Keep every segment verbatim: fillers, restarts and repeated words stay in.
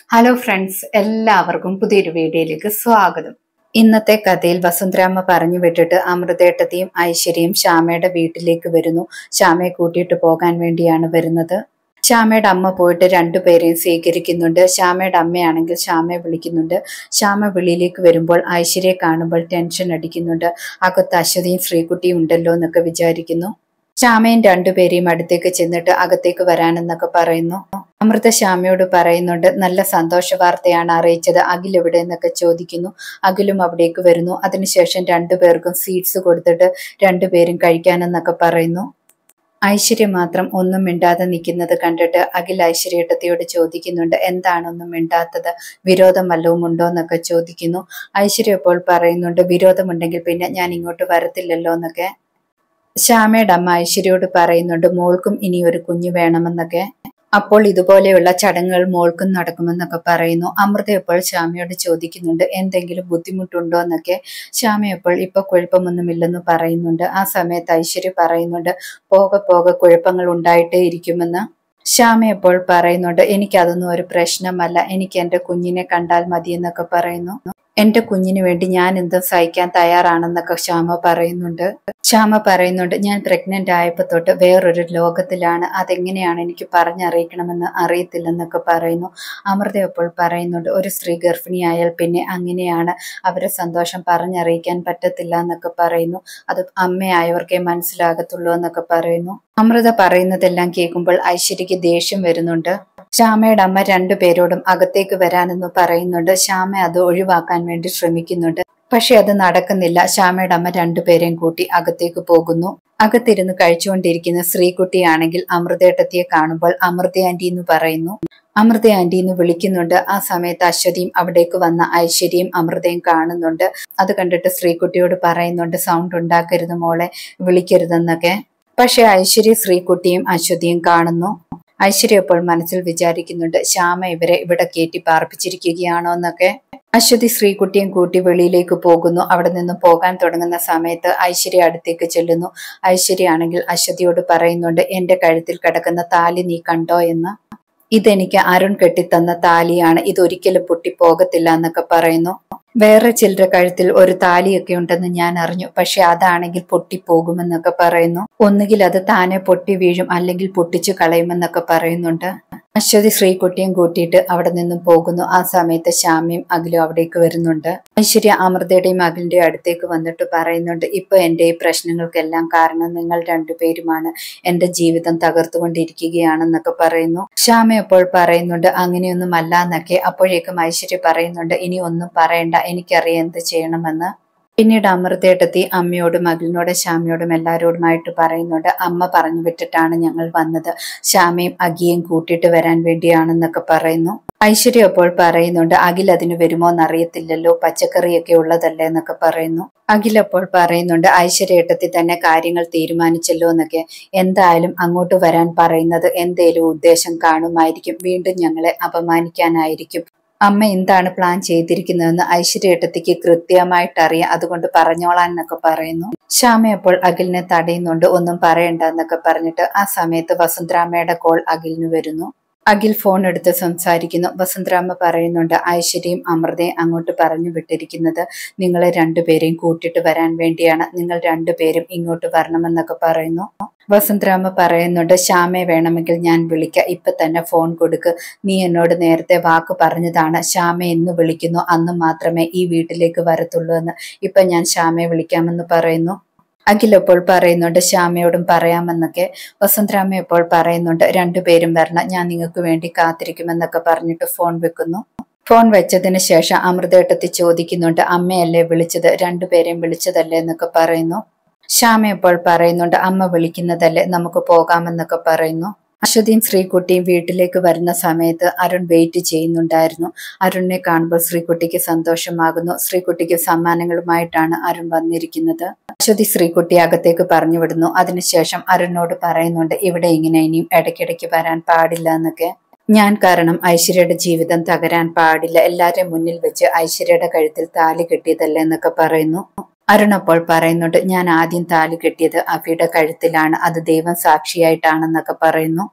Hello friends, എല്ലാവർക്കും പുതിയൊരു വീഡിയോയിലേക്ക് സ്വാഗതം. ഇന്നത്തെ കഥയിൽ വസുന്ധരാമ്മ പറഞ്ഞു വിട്ടിട്ട് അമൃതേട്ടത്തെയും ഐശ്വര്യയും ശ്യാമയുടെ വീട്ടിലേക്ക് വരുന്നു. ശ്യാമയെ കൂട്ടിയിട്ട് പോകാൻ വേണ്ടിയാണ് വരുന്നത്. ശ്യാമയുടെ അമ്മ പോയിട്ട് രണ്ടുപേരെയും സ്വീകരിക്കുന്നുണ്ട്. ശ്യാമയുടെ അമ്മയാണെങ്കിൽ ശ്യാമയെ വിളിക്കുന്നുണ്ട്. ശ്യാമ വെളിയിലേക്ക് വരുമ്പോൾ ഐശ്വര്യയെ കാണുമ്പോൾ ടെൻഷൻ അടിക്കുന്നുണ്ട്. അകത്ത് അശ്വതിയും ശ്രീകുട്ടിയും ഉണ്ടല്ലോ എന്നൊക്കെ വിചാരിക്കുന്നു. ശ്യാമയും രണ്ടുപേരെയും അടുത്തേക്ക് ചെന്നിട്ട് അകത്തേക്ക് വരാനെന്നൊക്കെ പറയുന്നു. അമൃത ശ്യാമയോട് പറയുന്നുണ്ട്, നല്ല സന്തോഷ വാർത്തയാണ് അറിയിച്ചത്, അഖിൽ എവിടെ എന്നൊക്കെ ചോദിക്കുന്നു. അഖിലും അവിടേക്ക് വരുന്നു. അതിനുശേഷം രണ്ടുപേർക്കും സ്വീറ്റ്സ് കൊടുത്തിട്ട് രണ്ടുപേരും കഴിക്കാനെന്നൊക്കെ പറയുന്നു. ഐശ്വര്യ മാത്രം ഒന്നും മിണ്ടാതെ നിൽക്കുന്നത് കണ്ടിട്ട് അഖിൽ ഐശ്വര്യട്ടത്തിയോട് ചോദിക്കുന്നുണ്ട്, എന്താണ് ഒന്നും മിണ്ടാത്തത്, വിരോധം വല്ലതും ഉണ്ടോ എന്നൊക്കെ ചോദിക്കുന്നു. ഐശ്വര്യ ഇപ്പോൾ പറയുന്നുണ്ട്, വിരോധമുണ്ടെങ്കിൽ പിന്നെ ഞാൻ ഇങ്ങോട്ട് വരത്തില്ലല്ലോ എന്നൊക്കെ. ശ്യാമയുടെ അമ്മ ഐശ്വര്യയോട് പറയുന്നുണ്ട്, മോൾക്കും ഇനി ഒരു കുഞ്ഞു വേണമെന്നൊക്കെ. അപ്പോൾ ഇതുപോലെയുള്ള ചടങ്ങുകൾ മോൾക്കും നടക്കുമെന്നൊക്കെ പറയുന്നു. അമൃത ഇപ്പോൾ ശ്യാമയോട് ചോദിക്കുന്നുണ്ട്, എന്തെങ്കിലും ബുദ്ധിമുട്ടുണ്ടോ എന്നൊക്കെ. ശ്യാമ ഇപ്പോൾ ഇപ്പൊ കുഴപ്പമൊന്നുമില്ലെന്ന് പറയുന്നുണ്ട്. ആ സമയത്ത് ഐശ്വര്യ പറയുന്നുണ്ട്, പോകെ പോകെ കുഴപ്പങ്ങൾ ഉണ്ടായിട്ടേ ഇരിക്കുമെന്ന്. ശ്യാമ ഇപ്പോൾ പറയുന്നുണ്ട്, എനിക്കതൊന്നും ഒരു പ്രശ്നമല്ല, എനിക്ക് എൻ്റെ കുഞ്ഞിനെ കണ്ടാൽ മതിയെന്നൊക്കെ പറയുന്നു. എന്റെ കുഞ്ഞിന് വേണ്ടി ഞാൻ എന്തും സഹിക്കാൻ തയ്യാറാണെന്നൊക്കെ ശ്യാമ പറയുന്നുണ്ട്. ശ്യാമ പറയുന്നുണ്ട്, ഞാൻ പ്രഗ്നന്റ് ആയപ്പോ തൊട്ട് വേറൊരു ലോകത്തിലാണ്, അതെങ്ങനെയാണ് എനിക്ക് പറഞ്ഞറിയിക്കണമെന്ന് അറിയത്തില്ലെന്നൊക്കെ പറയുന്നു. അമൃത അപ്പോൾ പറയുന്നുണ്ട്, ഒരു സ്ത്രീ ഗർഭിണിയായാൽ പിന്നെ അങ്ങനെയാണ്, അവരെ സന്തോഷം പറഞ്ഞറിയിക്കാൻ പറ്റത്തില്ല എന്നൊക്കെ പറയുന്നു. അത് അമ്മയായവർക്കേ മനസ്സിലാകത്തുള്ളൂ എന്നൊക്കെ പറയുന്നു. അമൃത പറയുന്നതെല്ലാം കേൾക്കുമ്പോൾ ഐശ്വര്യക്ക് ദേഷ്യം വരുന്നുണ്ട്. ശ്യാമയുടെ അമ്മ രണ്ടുപേരോടും അകത്തേക്ക് വരാനെന്ന് പറയുന്നുണ്ട്. ശ്യാമ അത് ഒഴിവാക്കാൻ വേണ്ടി ശ്രമിക്കുന്നുണ്ട്. പക്ഷെ അത് നടക്കുന്നില്ല. ശ്യാമയുടെ അമ്മ രണ്ടുപേരെയും കൂട്ടി അകത്തേക്ക് പോകുന്നു. അകത്തിരുന്ന് കഴിച്ചുകൊണ്ടിരിക്കുന്ന ശ്രീകുട്ടിയാണെങ്കിൽ അമൃതേട്ടത്തിയെ കാണുമ്പോൾ അമൃത ആന്റി എന്ന് പറയുന്നു. അമൃത ആന്റി എന്ന് വിളിക്കുന്നുണ്ട്. ആ സമയത്ത് അശ്വതിയും അവിടേക്ക് വന്ന ഐശ്വര്യയും അമൃതയും കാണുന്നുണ്ട്. അത് കണ്ടിട്ട് ശ്രീകുട്ടിയോട് പറയുന്നുണ്ട്, സൗണ്ട് ഉണ്ടാക്കരുത് മോളെ, വിളിക്കരുതെന്നൊക്കെ. പക്ഷെ ഐശ്വര്യ ശ്രീകുട്ടിയും അശ്വതിയും കാണുന്നു. ഐശ്വര്യ ഇപ്പോൾ മനസ്സിൽ വിചാരിക്കുന്നുണ്ട്, ശ്യാമ ഇവരെ ഇവിടെ കയറ്റി പാർപ്പിച്ചിരിക്കുകയാണോ എന്നൊക്കെ. അശ്വതി ശ്രീകുട്ടിയും കൂട്ടി വെളിയിലേക്ക് പോകുന്നു. അവിടെ നിന്നും പോകാൻ തുടങ്ങുന്ന സമയത്ത് ഐശ്വര്യ അടുത്തേക്ക് ചെല്ലുന്നു. ഐശ്വര്യ ആണെങ്കിൽ അശ്വതിയോട് പറയുന്നുണ്ട്, എന്റെ കഴുത്തിൽ കിടക്കുന്ന താലി നീ കണ്ടോ എന്ന്. ഇതെനിക്ക് അരുൺ കെട്ടിത്തന്ന താലിയാണ്, ഇതൊരിക്കലും പൊട്ടിപ്പോകത്തില്ല എന്നൊക്കെ പറയുന്നു. വേറെ ചിലരുടെ കഴുത്തിൽ ഒരു താലിയൊക്കെ ഉണ്ടെന്ന് ഞാൻ അറിഞ്ഞു, പക്ഷെ അതാണെങ്കിൽ പൊട്ടിപ്പോകുമെന്നൊക്കെ പറയുന്നു. ഒന്നുകിൽ അത് താനെ പൊട്ടി വീഴും, അല്ലെങ്കിൽ പൊട്ടിച്ചു കളയുമെന്നൊക്കെ പറയുന്നുണ്ട്. അശ്വതി ശ്രീകുട്ടിയും കൂട്ടിയിട്ട് അവിടെ നിന്നും പോകുന്നു. ആ സമയത്ത് ശ്യാമയും അഖിലും അവിടേക്ക് വരുന്നുണ്ട്. ഐശ്വര്യ അമൃതയുടെയും അഖിലിന്റെയും അടുത്തേക്ക് വന്നിട്ട് പറയുന്നുണ്ട്, ഇപ്പൊ എന്റെ ഈ പ്രശ്നങ്ങൾക്കെല്ലാം കാരണം നിങ്ങൾ രണ്ടുപേരുമാണ്, എന്റെ ജീവിതം തകർത്തുകൊണ്ടിരിക്കുകയാണെന്നൊക്കെ പറയുന്നു. ശ്യാമ അപ്പോൾ പറയുന്നുണ്ട്, അങ്ങനെയൊന്നും അല്ല എന്നൊക്കെ. അപ്പോഴേക്കും ഐശ്വര്യ പറയുന്നുണ്ട്, ഇനി ഒന്നും പറയണ്ട, എനിക്കറിയാം എന്ത് ചെയ്യണമെന്ന്. പിന്നീട് അമൃതേട്ടത്തി അമ്മയോടും അഖിലിനോടും ശ്യാമയോടും എല്ലാവരോടുമായിട്ട് പറയുന്നുണ്ട്, അമ്മ പറഞ്ഞു വിട്ടിട്ടാണ് ഞങ്ങൾ വന്നത്, ശ്യാമയും അഖിയും കൂട്ടിയിട്ട് വരാൻ വേണ്ടിയാണെന്നൊക്കെ പറയുന്നു. ഐശ്വര്യ അപ്പോൾ പറയുന്നുണ്ട്, അഖിൽ അതിന് വരുമോ എന്നറിയത്തില്ലല്ലോ, പച്ചക്കറിയൊക്കെ ഉള്ളതല്ലേ എന്നൊക്കെ പറയുന്നു. അഖിൽ അപ്പോൾ പറയുന്നുണ്ട്, ഐശ്വര്യേട്ടത്തി തന്നെ കാര്യങ്ങൾ തീരുമാനിച്ചല്ലോ എന്നൊക്കെ. എന്തായാലും അങ്ങോട്ട് വരാൻ പറയുന്നത് എന്തേലും ഉദ്ദേശം കാണുമായിരിക്കും, വീണ്ടും ഞങ്ങളെ അപമാനിക്കാനായിരിക്കും. അമ്മ എന്താണ് പ്ലാൻ ചെയ്തിരിക്കുന്നതെന്ന് ഐശ്വര്യേട്ടത്തിക്ക് കൃത്യമായിട്ട് അറിയാം, അതുകൊണ്ട് പറഞ്ഞോളാൻ എന്നൊക്കെ പറയുന്നു. ശ്യാമ അപ്പോൾ അഖിലിനെ തടയുന്നുണ്ട്, ഒന്നും പറയണ്ട എന്നൊക്കെ പറഞ്ഞിട്ട്. ആ സമയത്ത് വസുന്ധരാമ്മയുടെ കോൾ അഖിലിന് വരുന്നു. അഖിൽ ഫോൺ എടുത്ത് സംസാരിക്കുന്നു. വസുന്ധരാമ്മ പറയുന്നുണ്ട്, ഐശ്വര്യയും അമൃതയും അങ്ങോട്ട് പറഞ്ഞു വിട്ടിരിക്കുന്നത് നിങ്ങളെ രണ്ടുപേരെയും കൂട്ടിയിട്ട് വരാൻ വേണ്ടിയാണ്, നിങ്ങൾ രണ്ടുപേരും ഇങ്ങോട്ട് വരണമെന്നൊക്കെ പറയുന്നു. വസുന്ധരാമ്മ പറയുന്നുണ്ട്, ശ്യാമയെ വേണമെങ്കിൽ ഞാൻ വിളിക്കാം, ഇപ്പൊ തന്നെ ഫോൺ കൊടുക്ക്, നീ എന്നോട് നേരത്തെ വാക്ക് പറഞ്ഞതാണ്, ശ്യാമ എന്ന് വിളിക്കുന്നു അന്ന് മാത്രമേ ഈ വീട്ടിലേക്ക് വരത്തുള്ളൂ എന്ന്, ഇപ്പൊ ഞാൻ ശ്യാമയെ വിളിക്കാമെന്ന് പറയുന്നു. അഖിൽ അപ്പോൾ പറയുന്നുണ്ട്, ശ്യാമയോടും പറയാമെന്നൊക്കെ. വസുന്ധരാമ്മ ഇപ്പോൾ പറയുന്നുണ്ട്, രണ്ടുപേരും വരണം, ഞാൻ നിങ്ങൾക്ക് വേണ്ടി കാത്തിരിക്കുമെന്നൊക്കെ പറഞ്ഞിട്ട് ഫോൺ വെക്കുന്നു. ഫോൺ വെച്ചതിന് ശേഷം അമൃതേട്ടത്തി ചോദിക്കുന്നുണ്ട്, അമ്മയല്ലേ വിളിച്ചത്, രണ്ടുപേരെയും വിളിച്ചതല്ലേ എന്നൊക്കെ പറയുന്നു. ശ്യാമ ഇപ്പോൾ പറയുന്നുണ്ട്, അമ്മ വിളിക്കുന്നതല്ലേ, നമുക്ക് പോകാമെന്നൊക്കെ പറയുന്നു. അശ്വതിയും ശ്രീകുട്ടിയും വീട്ടിലേക്ക് വരുന്ന സമയത്ത് അരുൺ വെയിറ്റ് ചെയ്യുന്നുണ്ടായിരുന്നു. അരുണിനെ കാണുമ്പോൾ ശ്രീകുട്ടിക്ക് സന്തോഷമാകുന്നു. ശ്രീകുട്ടിക്ക് സമ്മാനങ്ങളുമായിട്ടാണ് അരുൺ വന്നിരിക്കുന്നത്. അശ്വതി ശ്രീകുട്ടി അകത്തേക്ക് പറഞ്ഞു വിടുന്നു. അതിനുശേഷം അരുണിനോട് പറയുന്നുണ്ട്, ഇവിടെ ഇങ്ങനെ ഇനിയും ഇടയ്ക്കിടയ്ക്ക് വരാൻ പാടില്ല എന്നൊക്കെ. ഞാൻ കാരണം ഐശ്വര്യയുടെ ജീവിതം തകരാൻ പാടില്ല, എല്ലാവരുടെയും മുന്നിൽ വെച്ച് ഐശ്വര്യയുടെ കഴുത്തിൽ താലി കെട്ടിയതല്ലേ എന്നൊക്കെ പറയുന്നു. അരുൺ അപ്പോൾ പറയുന്നുണ്ട്, ഞാൻ ആദ്യം താലി കെട്ടിയത് അഫിയുടെ കഴുത്തിലാണ്, അത് ദൈവം സാക്ഷിയായിട്ടാണെന്നൊക്കെ പറയുന്നു.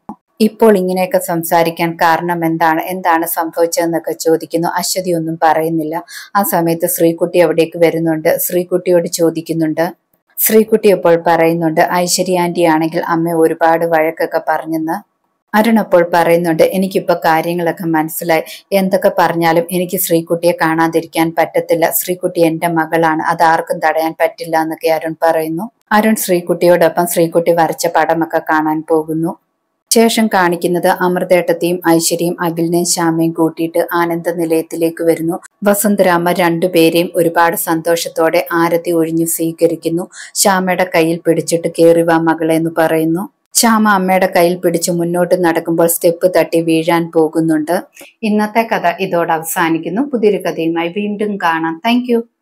ഇപ്പോൾ ഇങ്ങനെയൊക്കെ സംസാരിക്കാൻ കാരണം എന്താണ് എന്താണ് സംഭവിച്ചതെന്നൊക്കെ ചോദിക്കുന്നു. അശ്വതി ഒന്നും പറയുന്നില്ല. ആ സമയത്ത് ശ്രീകുട്ടി അവിടേക്ക് വരുന്നുണ്ട്. ശ്രീകുട്ടിയോട് ചോദിക്കുന്നുണ്ട്. ശ്രീകുട്ടി അപ്പോൾ പറയുന്നുണ്ട് ഐശ്വര്യ ആന്റി ആണെങ്കിൽ അമ്മ ഒരുപാട് വഴക്കൊക്കെ പറഞ്ഞെന്ന്. അരുൺ അപ്പോൾ പറയുന്നുണ്ട് എനിക്കിപ്പോ കാര്യങ്ങളൊക്കെ മനസ്സിലായി. എന്തൊക്കെ പറഞ്ഞാലും എനിക്ക് ശ്രീകുട്ടിയെ കാണാതിരിക്കാൻ പറ്റത്തില്ല. ശ്രീകുട്ടി എന്റെ മകളാണ്, അത് ആർക്കും തടയാൻ പറ്റില്ല എന്നൊക്കെ അരുൺ പറയുന്നു. അരുൺ ശ്രീകുട്ടിയോടൊപ്പം ശ്രീകുട്ടി വരച്ച പടമൊക്കെ കാണാൻ പോകുന്നു. ശേഷം കാണിക്കുന്നത് അമൃതേട്ടത്തെയും ഐശ്വര്യയും അഖിലിനെയും ശ്യാമയും കൂട്ടിയിട്ട് ആനന്ദ നിലയത്തിലേക്ക് വരുന്നു. വസുന്ധരാമ്മ രണ്ടുപേരെയും ഒരുപാട് സന്തോഷത്തോടെ ആരതി ഒഴിഞ്ഞു സ്വീകരിക്കുന്നു. ശ്യാമയുടെ കയ്യിൽ പിടിച്ചിട്ട് കേറി വാ മകളെ എന്ന് പറയുന്നു. ശ്യാമ അമ്മയുടെ കയ്യിൽ പിടിച്ച് മുന്നോട്ട് നടക്കുമ്പോൾ സ്റ്റെപ്പ് തട്ടി വീഴാൻ പോകുന്നുണ്ട്. ഇന്നത്തെ കഥ ഇതോടെ അവസാനിക്കുന്നു. പുതിയൊരു കഥയുമായി വീണ്ടും കാണാം. താങ്ക്